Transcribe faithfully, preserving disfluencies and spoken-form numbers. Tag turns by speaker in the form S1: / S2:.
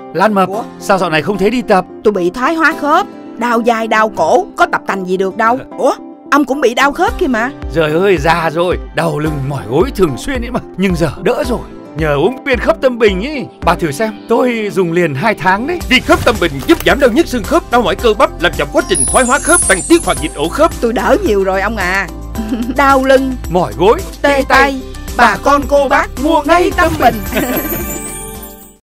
S1: Lan Mập,
S2: Ủa?
S1: sao dạo này không thấy đi tập?
S2: Tôi bị thoái hóa khớp, đau vai đau cổ, có tập tành gì được đâu. Ủa, ông cũng bị đau khớp kia mà.
S1: Trời ơi, già rồi, đau lưng mỏi gối thường xuyên ấy mà. Nhưng giờ đỡ rồi, nhờ uống viên khớp tâm bình ý. Bà thử xem, tôi dùng liền hai tháng đấy.
S3: Viên khớp tâm bình giúp giảm đau nhức xương khớp, đau mỏi cơ bắp, làm chậm quá trình thoái hóa khớp, tăng tiết hoạt dịch ổ khớp.
S2: Tôi đỡ nhiều rồi ông à. Đau lưng,
S1: Mỏi gối,
S2: tê tay, bà con cô bác mua ngay tâm bình.